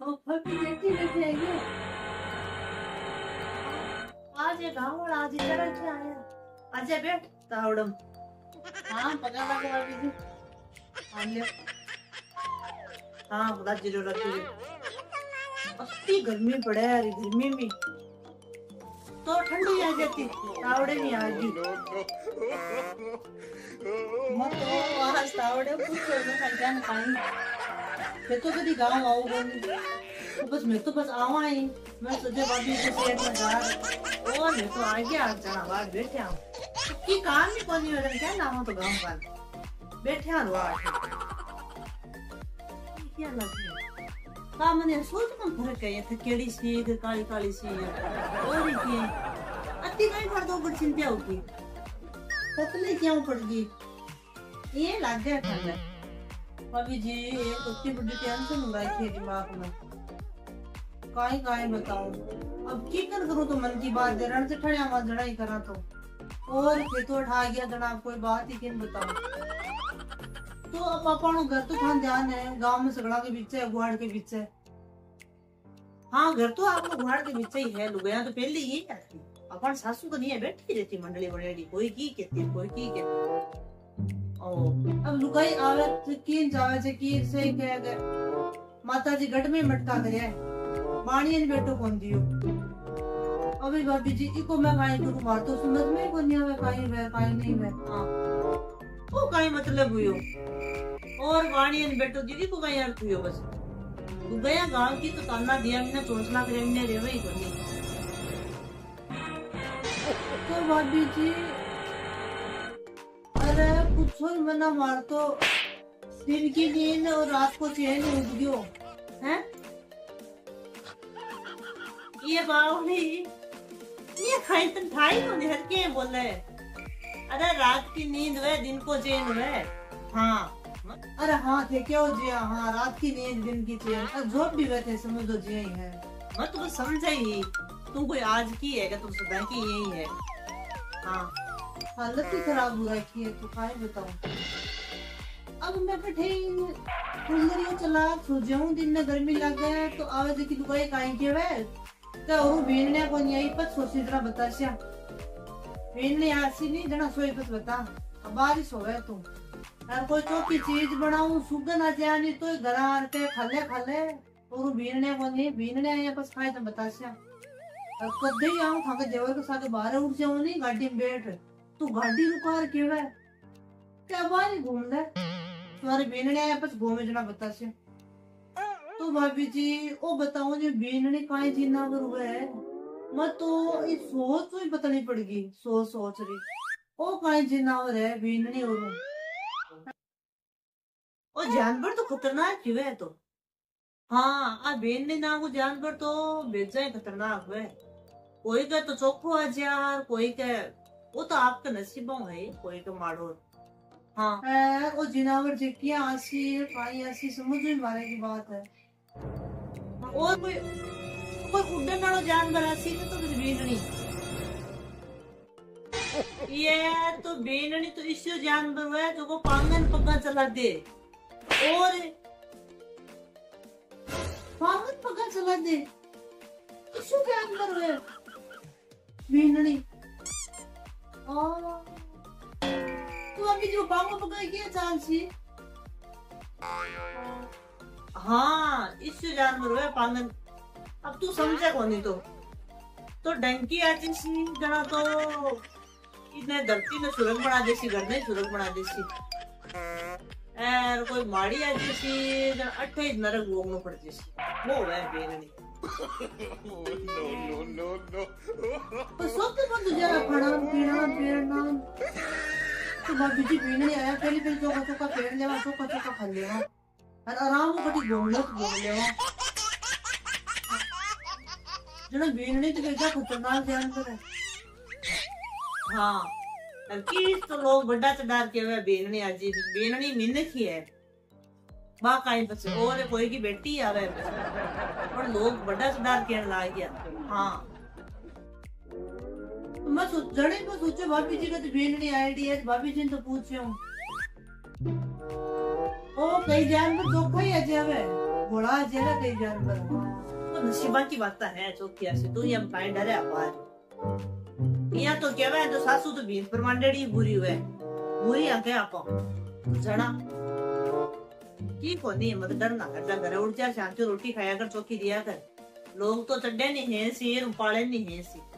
ओ भाभी बैठी बैठी आई है। आज ये गाँव वाला आज इधर क्या आया। आजा बैठ तावड़म। हाँ पता लगा भाभी जी। हाँ ले। हाँ बड़ा जरूरत है। अति गर्मी पड़े यार गर्मी में तो ठंडी आ जाती तावड़े नहीं आती। मत तो आज तावड़े पूछो ना क्या खाई। मैं तो कभी गाँव आऊंगा तो मैं तो बस आवा ही। मैं सोचे भाभी के सेठ में जा और मैं तो आ गया जना बाहर बैठे हूँ कि काम ही कोनी हो रहा क्या नाम तो गाँव का बैठे हैं क्या लगे काम ने सोच में फर्क है ये थकेड़ी सी काली काली सी और ये अति कहीं पड़ दो बड़ी चिंता होगी पतली क्यों पड़ गई ये लग गया था भाभी जी एक उतनी बड़ी टेंशन हो रही थी दिमाग में काई काई बताऊं अब की कर करूं तो मन की बात दे रण से ठड़िया मत जड़ाई करा तो और ये तो उठा गया जना कोई बात ही किन बताऊं तो अब अपन घर तो खान ध्यान है गांव में सगड़ा के बीच है गुहाड़ के बीच है। हाँ घर तो आपको गुहाड़ के बीच ही है लुगाया तो पहले ही आती अपन सासू तो नहीं है बैठी रहती मंडली बनेड़ी कोई की कहती कोई की कहती ओ अब लुगाई आवे तो किन जावे से की से कह गए माता जी गढ़ में मटका करे बाणी ने बेटो कौन दियो अभी भाभी जी इको मैं काई करूं मार तो समझ में को नहीं आवे काई नहीं वे हां वो काई मतलब हुयो और वाणी ने बेटो दीदी को काई अर्थ हुयो बस तू गया गांव की तो ताना दिया मैंने चोंचला करे ने रेवे ही कोनी तो भाभी जी अरे कुछ मना मार तो दिन की नींद और रात को चैन उठ गयो हैं ये बावली ये खाई तन ठाई को नहीं हर के बोले अरे रात की नींद वे दिन को चैन वे हाँ अरे हाँ थे क्या हो जिया हाँ रात की नींद दिन की चैन जॉब भी वैसे समझो जिया ही है मैं तुमको समझा ही तू कोई आज की है क्या तुम सदा की यही है हाँ हालत ही खराब हो रखी है तो काय बताऊं अब मैं बैठे कूलर चला सो जाऊं दिन में गर्मी लग गया तो आवाज की दुकाई काई के वे तो वो बीनने को नहीं आई पर सोची जरा बता श्या बीनने आसी नहीं जना सोई बस बता अब बारिश हो गया तुम यार कोई चौकी चीज बनाऊं सुगन आ जानी तो घर आर के खाले खाले और बीनने को नहीं बीनने आया बस खाए तो बता श्या अब कद ही आऊं खाके देवर के साथ बाहर उठ जाऊं नहीं गाड़ी में बैठ तू गाड़ी रुका के वे क्या बारी घूम ले तुम्हारे बीनने आया बस घूमे जना बता श्या तो भाभी जी ओ बताओ जो बीनने काई जीना करू है मत तो ये सोच तो ही पता नहीं पड़गी सोच रही ओ काई जीना है बीनने और ओ जानवर तो खतरनाक क्यों है तो हाँ आ बीनने ना को जानवर तो बेजा ही खतरनाक है कोई का तो चोखो आ यार कोई का वो तो आपका नसीबों है कोई का मारो हाँ है वो जिनावर जिक्कियां आसी काई आसी समझ में मारे की बात है और कोई उड़ने वाला जानवर आसी तो कुछ बीननी ये तो बीननी तो इससे जानवर है जो को पांगन पक्का चला दे और पांगन पक्का चला दे इससे जानवर है बीननी तो अभी जो पांगन पक्का किया चांसी हाँ इससे जानवर है पांगन अब तू समझे कौन तो डंकी आती सी जना तो इतने धरती में सुरंग बना देसी घर में सुरंग बना देसी और कोई माड़ी आती सी जना अट्ठे नरक भोगनो पड़ती सी वो है बेननी नो तो सब तो बंद जरा खाना पीना तो भाभी जी बेननी आया पहले चोका पेड़ लेवा चोका खा लेवा और आराम को कटी घूम लेवा जना बीननी तो क्या खतरनाक जानवर है हाँ की तो लोग बड़ा चढ़ार के हुए बेननी आजी बेननी मिन्नत ही है बा काई बस और कोई की बेटी आवे और लोग बड़ा चढ़ार के ला गया हाँ मैं जड़े में सोचे भाभी जी का तो बेननी आईडी है भाभी जी तो पूछे हूँ ओ कई जानवर धोखा ही अजे हवे बड़ा जेना कई जानवर तो नसीबा की बात है चौकिया से तू ये पाए डरे बाहर यहाँ तो क्या है तो सासू तो भीड़ परमांडेड़ी बुरी हुए बुरी आके आपो जना की को नहीं मत डरना कर घर उठ जा शांति रोटी खाया कर चौकी दिया कर लोग तो चड्डे नहीं है सी पाले नहीं है सी